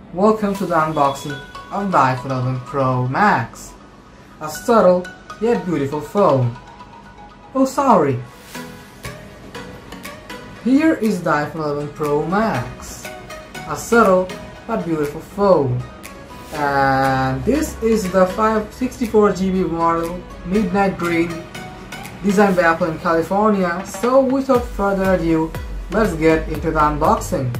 Welcome to the unboxing of the iPhone 11 Pro Max, a subtle yet beautiful phone. Oh sorry! Here is the iPhone 11 Pro Max, a subtle but beautiful phone. And this is the 564GB model, midnight green, designed by Apple in California. So without further ado, let's get into the unboxing.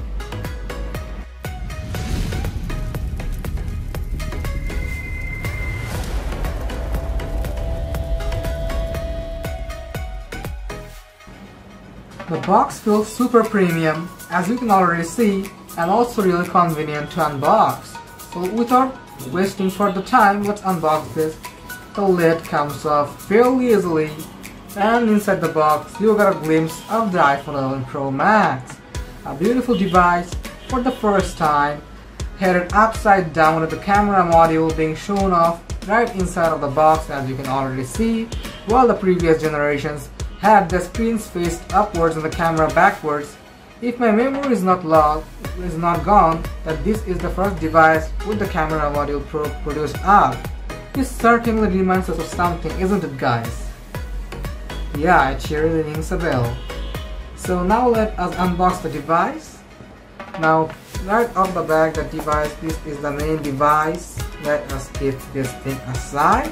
The box feels super premium, as you can already see, and also really convenient to unbox. So without wasting further time, let's unbox this. The lid comes off fairly easily, and inside the box you got a glimpse of the iPhone 11 Pro Max, a beautiful device for the first time, headed upside down with the camera module being shown off right inside of the box, as you can already see, while the previous generations had the screens faced upwards and the camera backwards. If my memory is not gone, that this is the first device with the camera module produced out. This certainly reminds us of something, isn't it guys? Yeah, it really rings a bell. So now let us unbox the device. Now right off the back, the device, this is the main device. Let us keep this thing aside.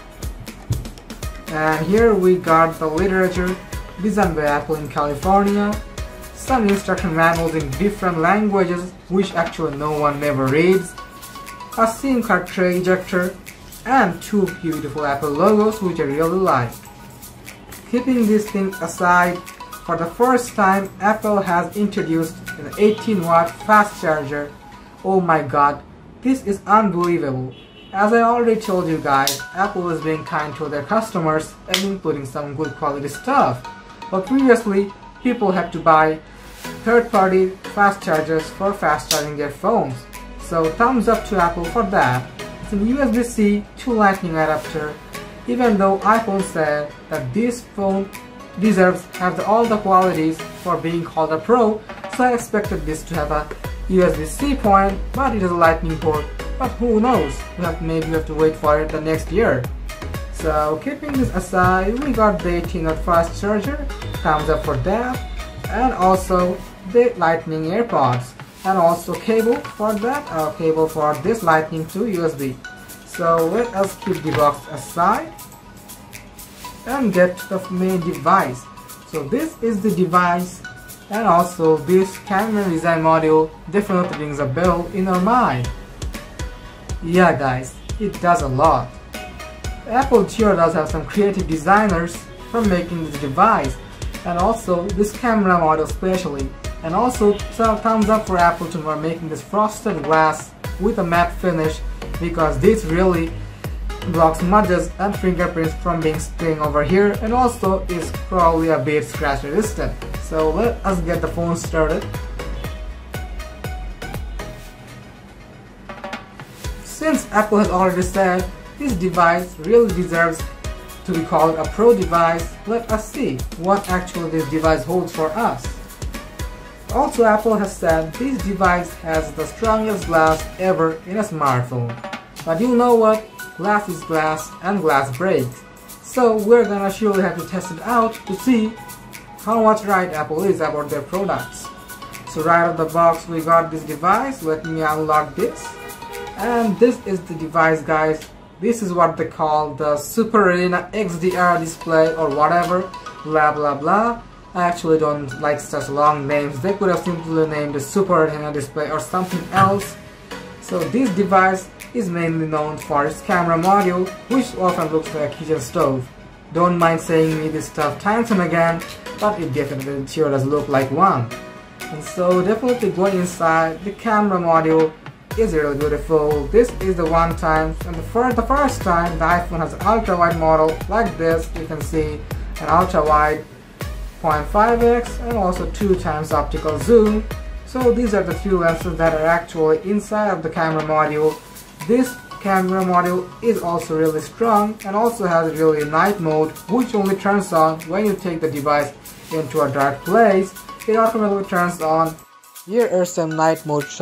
And here we got the literature designed by Apple in California, some instruction manuals in different languages which actually no one never reads, a SIM card tray ejector, and two beautiful Apple logos which I really like. Keeping this thing aside, for the first time Apple has introduced an 18-watt fast charger. Oh my god, this is unbelievable. As I already told you guys, Apple is being kind to their customers and including some good quality stuff. But previously, people had to buy third-party fast chargers for fast charging their phones. So thumbs up to Apple for that. It's an USB-C to Lightning adapter. Even though iPhone said that this phone have all the qualities for being called a Pro, so I expected this to have a USB-C point, but it is a Lightning port. But who knows, maybe we have to wait for it the next year. So keeping this aside, we got the 18-watt fast charger, thumbs up for that, and also the Lightning AirPods, and also cable for that, cable for this Lightning to USB. So let us keep the box aside and get to the main device. So this is the device, and also this camera design module definitely rings a bell in our mind. Yeah guys, it does a lot. Apple sure does have some creative designers for making this device, and also this camera model especially, and also some thumbs up for Apple for making this frosted glass with a matte finish, because this really blocks smudges and fingerprints from being staying over here, and also is probably a bit scratch resistant. So let us get the phone started. Since Apple has already said this device really deserves to be called a Pro device, let us see what actually this device holds for us. Also, Apple has said this device has the strongest glass ever in a smartphone. But you know what? Glass is glass and glass breaks. So we're gonna surely have to test it out to see how much right Apple is about their products. So right out of the box we got this device. Let me unlock this. And this is the device guys. This is what they call the Super Retina XDR display or whatever, blah blah blah. I actually don't like such long names. They could have simply named the Super Retina display or something else. So this device is mainly known for its camera module, which often looks like a kitchen stove. Don't mind saying me this stuff times and again, but it definitely sure does look like one. And so definitely going inside, the camera module is really beautiful. This is the one time, and for the first time the iPhone has an ultra-wide model like this. You can see an ultra-wide 0.5x and also 2 times optical zoom. So these are the few lenses that are actually inside of the camera module. This camera module is also really strong and also has really night mode, which only turns on when you take the device into a dark place. It automatically turns on. Here are some night mode shots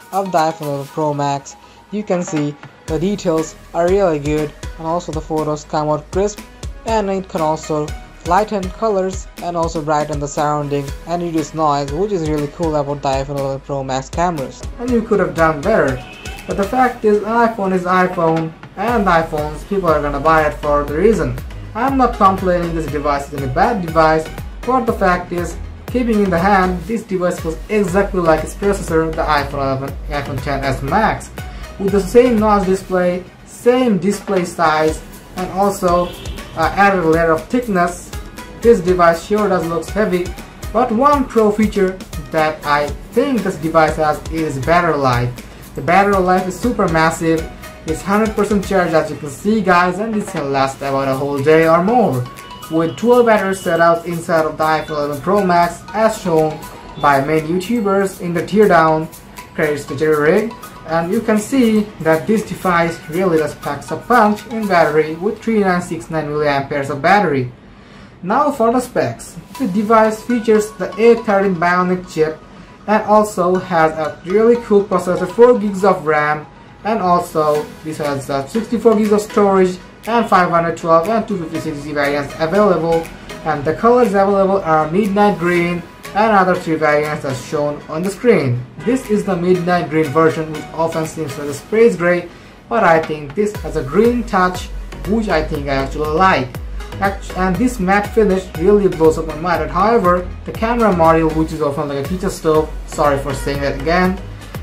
of the iPhone 11 Pro Max. You can see the details are really good, and also the photos come out crisp, and it can also lighten colors and also brighten the surrounding and reduce noise, which is really cool about the iPhone 11 Pro Max cameras. And you could have done better, but the fact is iPhone is iPhone, and iPhones people are gonna buy it for the reason. I'm not complaining this device is a bad device, but the fact is, keeping in the hand, this device was exactly like its predecessor, the iPhone 11, iPhone XS Max, with the same notch display, same display size, and also added a layer of thickness. This device sure does look heavy, but one pro feature that I think this device has is battery life. The battery life is super massive. It's 100% charged, as you can see guys, and this can last about a whole day or more. With 12 battery setups inside of the iPhone 11 Pro Max, as shown by many YouTubers in the teardown credits to Jerry Rig, and you can see that this device really does packs a punch in battery with 3969 mAh of battery. Now for the specs. The device features the A13 Bionic chip and also has a really cool processor, 4 GB of RAM, and also this has 64 GB of storage and 512 and 256 variants available, and the colors available are midnight green and other 3 variants as shown on the screen. This is the midnight green version, which often seems like a space gray, but I think this has a green touch, which I think I actually like. And this matte finish really blows up my mind. However, the camera module, which is often like a kitchen stove, sorry for saying that again,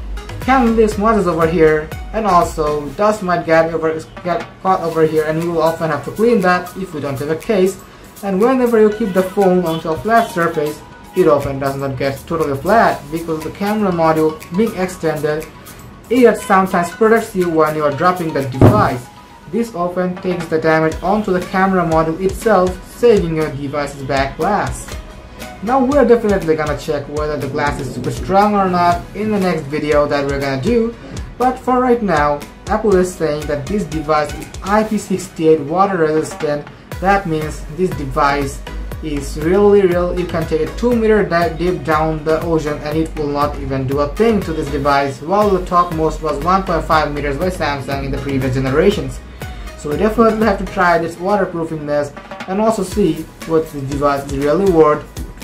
can leave smudges over here, and also dust might get caught over here, and you will often have to clean that if you don't have a case. And whenever you keep the phone onto a flat surface, it often does not get totally flat because the camera module being extended, it sometimes protects you when you are dropping the device. This often takes the damage onto the camera module itself, saving your device's back glass. Now we're definitely gonna check whether the glass is super strong or not in the next video that we're gonna do, but for right now, Apple is saying that this device is IP68 water resistant. That means this device is really you can take it 2 meters deep down the ocean and it will not even do a thing to this device, while the topmost was 1.5 meters by Samsung in the previous generations. So we definitely have to try this waterproofingness and also see what the device is really worth,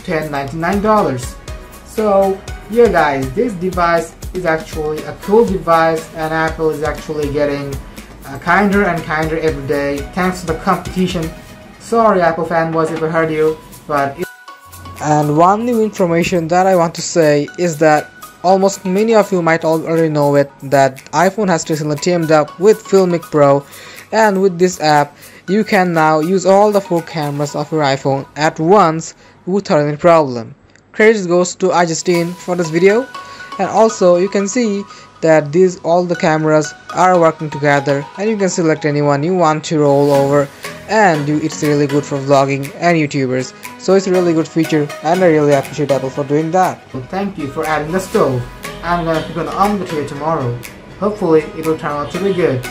$1099. So yeah guys, this device is actually a cool device, and Apple is actually getting kinder and kinder every day thanks to the competition. Sorry Apple fanboys if I hurt you, but and one new information that I want to say is that almost many of you might already know it, that iPhone has recently teamed up with Filmic Pro, and with this app you can now use all the 4 cameras of your iPhone at once without any problem. Credits goes to iJustine for this video, and also you can see that all the cameras are working together, and you can select anyone you want to roll over, and it's really good for vlogging and YouTubers. So it's a really good feature, and I really appreciate Apple for doing that. Well, thank you for adding the stove. I'm gonna put an omelet here tomorrow. Hopefully it will turn out to be good.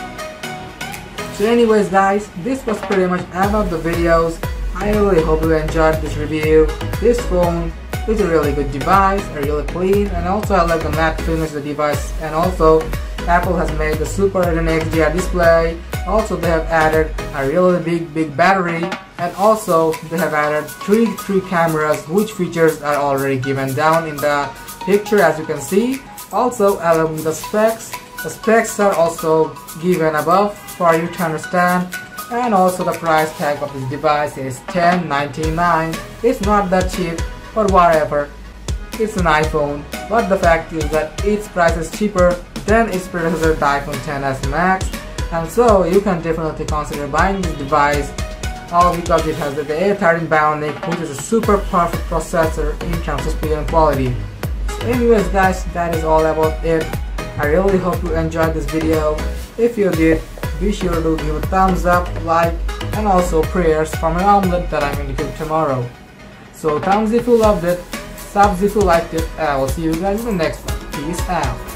So anyways guys, this was pretty much about the videos. I really hope you enjoyed this review. This phone is a really good device, really clean, and also I like the matte finish of the device, and also Apple has made the Super Retina XDR display. Also they have added a really big battery, and also they have added three cameras, which features are already given down in the picture as you can see. Also along with the specs are also given above for you to understand, and also the price tag of this device is $1099. It's not that cheap, but whatever, it's an iPhone, but the fact is that its price is cheaper than its predecessor, the iPhone XS Max, and so you can definitely consider buying this device, all because it has the A13 Bionic, which is a super perfect processor in terms of speed and quality. So anyways guys, that is all about it. I really hope you enjoyed this video. If you did, be sure to give a thumbs up, like, and also prayers for my omelet that I'm going to cook tomorrow. So thumbs if you loved it, subs if you liked it, and I will see you guys in the next one. Peace out.